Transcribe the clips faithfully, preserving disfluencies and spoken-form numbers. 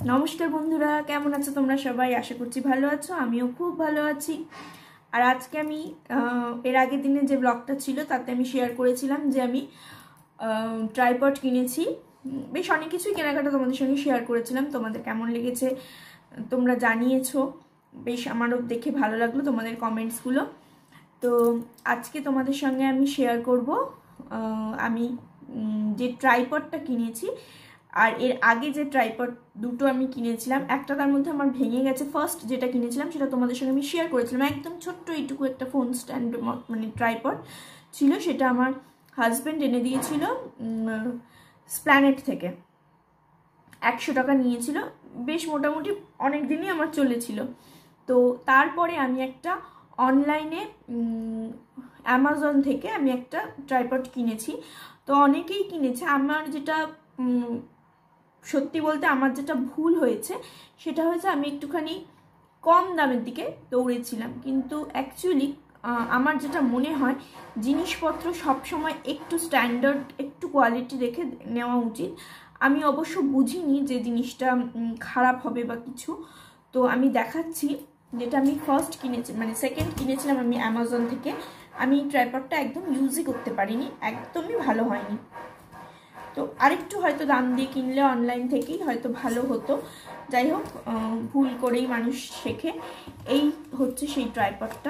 नमस्कार बंधुरा केमन आछो तोमरा सबाई आशा करछि भालो आछो आमिओ खूब भालो आछि। और आज के आमी एर आगे दिने जे ब्लगटा छिलो ताते आमी शेयर करेछिलाम जे आमी ट्राइपड किनेछि। बेश अनेक किछुई केनाकाटा तोमादेर संगे शेयर करेछिलाम। तोमादेर केमन लेगेछे तोमरा जानिয়েছো, बेश आमारो देखे भालो लागलो तोमादेर कमेंट्सगुलो। तो आज के तोमादेर संगे आमी शेयर करब आमी जे ट्राइपडटा किनेछि और एर आगे जे ट्राइपड दुटो आमी किनेछिलाम एकटा तार मধ্যে আমার ভেঙে গেছে। ফার্স্ট যেটা কিনেছিলাম সেটা তোমাদের সঙ্গে আমি শেয়ার করেছিলাম, একদম ছোট্ট এইটুকু একটা ফোন স্ট্যান্ড মানে ট্রাইপড ছিল, সেটা আমার হাজবেন্ড এনে দিয়েছিল স্প্ল্যানেট থেকে। একশো টাকা নিয়েছিল, বেশ মোটামুটি অনেক দিনই আমার চলেছিল। তো তারপরে আমি একটা অনলাইনে অ্যামাজন থেকে আমি একটা ট্রাইপড কিনেছি। তো অনেকেই কিনেছে, আমার যেটা সত্যি বলতে আমার যেটা ভুল হয়েছে সেটা হয়েছে আমি একটুখানি কম দামের দিকে দৌড়েছিলাম, কিন্তু অ্যাকচুয়ালি আমার যেটা মনে হয় জিনিসপত্র সব সময় একটু স্ট্যান্ডার্ড একটু কোয়ালিটি দেখে নেওয়া উচিত। আমি অবশ্য বুঝিনি যে জিনিসটা খারাপ হবে বা কিছু। তো আমি দেখাচ্ছি যেটা আমি ফার্স্ট কিনেছি মানে সেকেন্ড কিনেছিলাম আমি অ্যামাজন থেকে। আমি ট্রাইপডটা একদম ইউজই করতে পারিনি, একদমই ভালো হয়নি। তো আরেকটু হয়তো দাম দিয়ে কিনলে অনলাইন থেকেই হয়তো ভালো হতো। যাই হোক, ভুল করেই মানুষ শেখে। এই হচ্ছে সেই ট্রাইপডটা।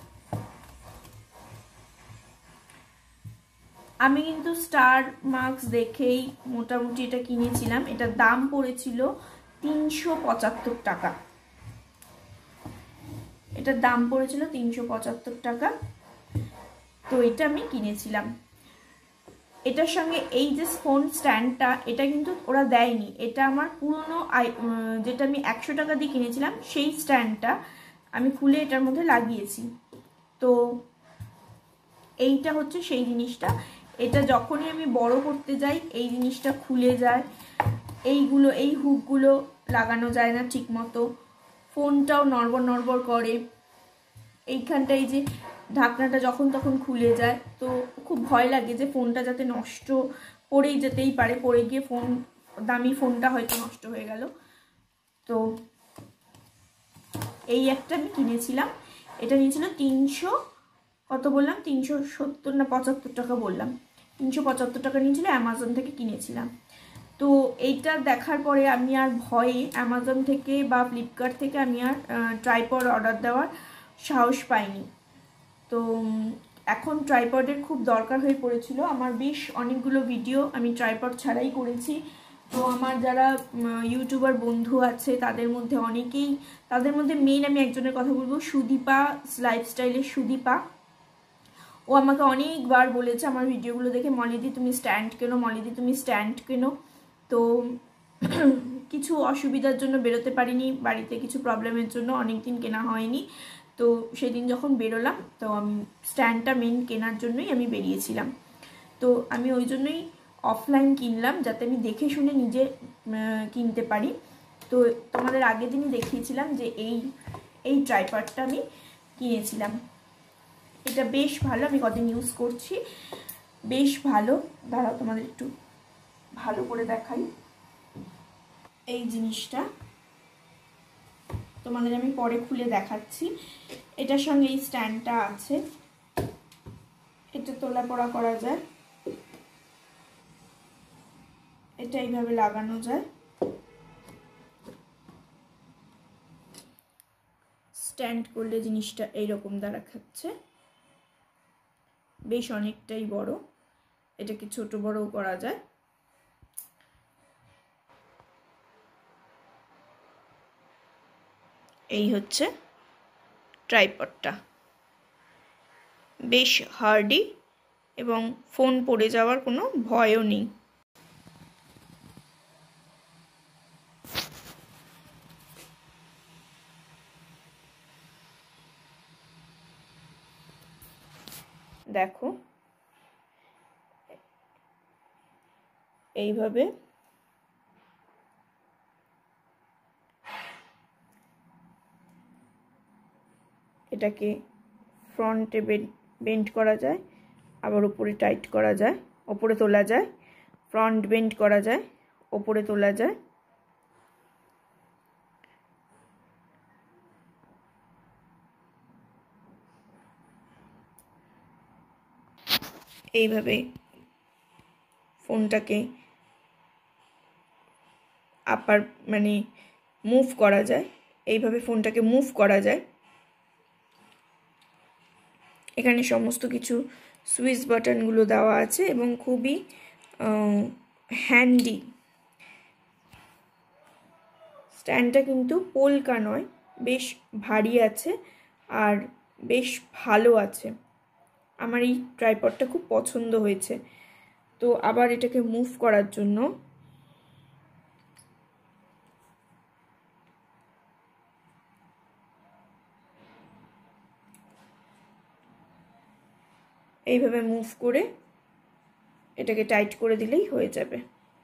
আমি কিন্তু স্টার মার্কস দেখেই মোটামুটি এটা কিনেছিলাম। এটার দাম পড়েছিল তিনশো পঁচাত্তর টাকা। এটার দাম পড়েছিল তিনশো পঁচাত্তর টাকা। তো এটা আমি কিনেছিলাম। এটার সঙ্গে এই যে ফোন স্ট্যান্ডটা এটা কিন্তু ওরা দেয়নি, এটা আমার পুরনো যেটা আমি একশো টাকা দিয়ে কিনেছিলাম সেই স্ট্যান্ডটা আমি খুলে এটার মধ্যে লাগিয়েছি। তো এইটা হচ্ছে সেই জিনিসটা। এটা যখনই আমি বড় করতে যাই এই জিনিসটা খুলে যায়, এইগুলো এই হুকগুলো লাগানো যায় না ঠিক মতো, ফোনটাও নড়বড় নড়বড় করে, এইখানটা এই যে ঢাকনাটা যখন তখন খুলে যায়। তো খুব ভয় লাগে যে ফোনটা যাতে নষ্ট, পড়েই যেতেই পারে, পড়ে গিয়ে ফোন দামি ফোনটা হয়তো নষ্ট হয়ে গেল। তো এই একটা আমি কিনেছিলাম, এটা নিয়েছিল তিনশো কত বললাম তিনশো সত্তর না পঁচাত্তর টাকা বললাম, তিনশো পঁচাত্তর টাকা নিয়েছিল, অ্যামাজন থেকে কিনেছিলাম। তো এইটা দেখার পরে আমি আর ভয়ে অ্যামাজন থেকে বা ফ্লিপকার্ট থেকে আমি আর ট্রাইপড অর্ডার দেওয়ার সাহস পাইনি। তো এখন ট্রাইপডের খুব দরকার হয়ে পড়েছিল। আমার বেশ অনেকগুলো ভিডিও আমি ট্রাইপড ছাড়াই করেছি। তো আমার যারা ইউটিউবার বন্ধু আছে তাদের মধ্যে অনেকেই, তাদের মধ্যে মেইন আমি একজনের কথা বলবো, সুদীপা লাইফস্টাইলের সুদীপা। ও আমাকে অনেকবার বলেছে আমার ভিডিওগুলো দেখে, মলিদি তুমি স্ট্যান্ড কেনো, মলিদি তুমি স্ট্যান্ড কেনো। তো কিছু অসুবিধার জন্য বেরোতে পারিনি, বাড়িতে কিছু প্রবলেমের জন্য অনেক দিন কেনা হয়নি। তো সেদিন যখন বেরোলাম তো আমি স্ট্যান্ডটা মেন কেনার জন্যই আমি বেরিয়েছিলাম। তো আমি ওই জন্যই অফলাইন কিনলাম যাতে আমি দেখে শুনে নিজে কিনতে পারি। তো তোমাদের আগের দিনই দেখিয়েছিলাম যে এই এই ট্রাইপডটা আমি কিনেছিলাম। এটা বেশ ভালো, আমি কদিন ইউজ করছি, বেশ ভালো। দাঁড়াও তোমাদের একটু ভালো করে দেখাই। এই জিনিসটা তোমাদের আমি পরে খুলে দেখাচ্ছি। এটার সঙ্গে এই স্ট্যান্ডটা আছে, এটা তোলা পড়া করা যায়, এটা এইভাবে লাগানো যায়। স্ট্যান্ড করলে জিনিসটা এইরকম দেখাচ্ছে, বেশ অনেকটাই বড়। এটাকে ছোট বড়ও করা যায়। এই হচ্ছে ট্রাইপডটা, বেশ হার্ডি এবং ফোন পড়ে যাওয়ার কোনো ভয়ও নেই। দেখো এইভাবে এটাকে ফ্রন্টে বেন্ড করা যায়, আবার উপরে টাইট করা যায়, উপরে তোলা যায়, ফ্রন্ট বেন্ড করা যায়, উপরে তোলা যায়। এইভাবে ফোনটাকে আপার মানে মুভ করা যায়, এইভাবে ফোনটাকে মুভ করা যায়। এখানে সমস্ত কিছু সুইচ বাটনগুলো দেওয়া আছে এবং খুবই হ্যান্ডি। স্ট্যান্ডটা কিন্তু পোলকা নয়, বেশ ভারী আছে আর বেশ ভালো আছে। আমার এই ট্রাইপডটা খুব পছন্দ হয়েছে। তো আবার এটাকে মুভ করার জন্য এইভাবে মুভ করে এটাকে টাইট করে দিলেই হয়ে যাবে।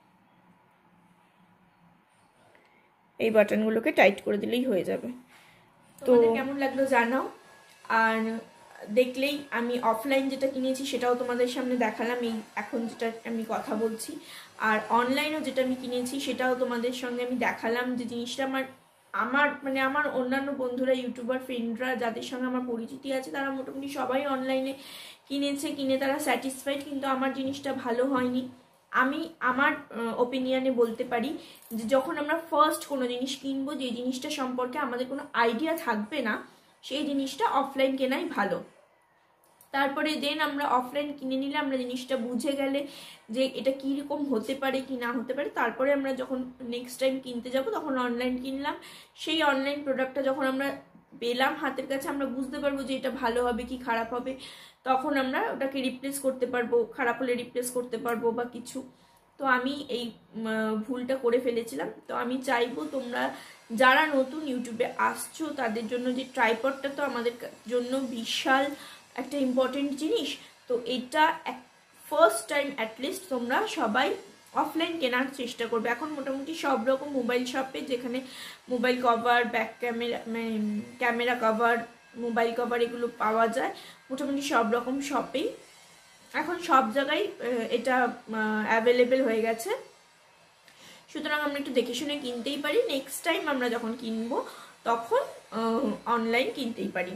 এই বাটনগুলোকে টাইট করে দিলেই হয়ে যাবে। তো কেমন লাগলো জানাও। আর দেখলেই আমি অফলাইন যেটা কিনেছি সেটাও তোমাদের সামনে দেখালাম, এই এখন যেটা আমি কথা বলছি। আর অনলাইনও যেটা আমি কিনেছি সেটাও তোমাদের সঙ্গে আমি দেখালাম, যে জিনিসটা আমার আমার মানে আমার অন্যান্য বন্ধুরা, ইউটিউবার ফ্রেন্ডরা যাদের সঙ্গে আমার পরিচিতি আছে, তারা মোটামুটি সবাই অনলাইনে কিনেছে, কিনে তারা স্যাটিসফাইড। কিন্তু আমার জিনিসটা ভালো হয়নি। আমি আমার ওপিনিয়নে বলতে পারি যে যখন আমরা ফার্স্ট কোনো জিনিস কিনবো, যে জিনিসটা সম্পর্কে আমাদের কোনো আইডিয়া থাকবে না, সেই জিনিসটা অফলাইন কেনাই ভালো। তারপরে দেন আমরা অফলাইন কিনে নিলে আমরা জিনিসটা বুঝে গেলে যে এটা কীরকম হতে পারে কি না হতে পারে, তারপরে আমরা যখন নেক্সট টাইম কিনতে যাব তখন অনলাইন কিনলাম, সেই অনলাইন প্রোডাক্টটা যখন আমরা পেলাম হাতের কাছে, আমরা বুঝতে পারবো যে এটা ভালো হবে কি খারাপ হবে, তখন আমরা ওটাকে রিপ্লেস করতে পারবো, খারাপ হলে রিপ্লেস করতে পারবো বা কিছু। তো আমি এই ভুলটা করে ফেলেছিলাম। তো আমি চাইবো তোমরা যারা নতুন ইউটিউবে আসছো তাদের জন্য, যে ট্রাইপডটা তো আমাদের জন্য বিশাল একটা ইম্পর্টেন্ট জিনিস, তো এটা ফার্স্ট টাইম অ্যাটলিস্ট তোমরা সবাই অফলাইন কেনার চেষ্টা করবে। এখন মোটামুটি সব রকম মোবাইল শপে, যেখানে mobile cover, back camera, camera cover, mobile cover এগুলো পাওয়া যায়, মোটামুটি সব রকম শপেই এখন সব জায়গায় এটা অ্যাভেলেবেল হয়ে গেছে। সুতরাং আমরা একটু দেখে শুনে কিনতেই পারি। নেক্সট টাইম আমরা যখন কিনবো তখন অনলাইন কিনতেই পারি।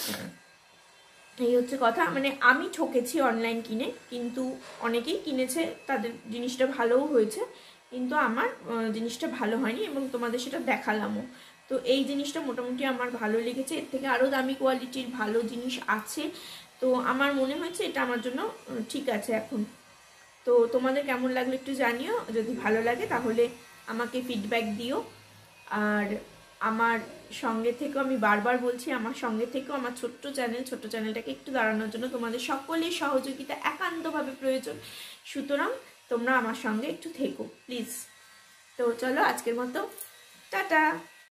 এই হচ্ছে কথা। মানে আমি ঠকেছি অনলাইন কিনে, কিন্তু অনেকেই কিনেছে, তাদের জিনিসটা ভালোও হয়েছে, কিন্তু আমার জিনিসটা ভালো হয়নি এবং তোমাদের সেটা দেখালামও। তো এই জিনিসটা মোটামুটি আমার ভালো লেগেছে। এর থেকে আরও দামি কোয়ালিটির ভালো জিনিস আছে, তো আমার মনে হয়েছে এটা আমার জন্য ঠিক আছে এখন। তো তোমাদের কেমন লাগলো একটু জানিও, যদি ভালো লাগে তাহলে আমাকে ফিডব্যাক দিও। আর আমার সঙ্গে থেকেও, আমি বারবার বলছি, আমার সঙ্গে থেকেও আমার ছোট্ট চ্যানেল ছোট্ট চ্যানেলটাকে একটু দাঁড়ানোর জন্য তোমাদের সকলের সহযোগিতা একান্তভাবে প্রয়োজন। সুতরাং তোমরা আমার সঙ্গে একটু থেকো প্লিজ। তো চলো আজকের মতো টাটা।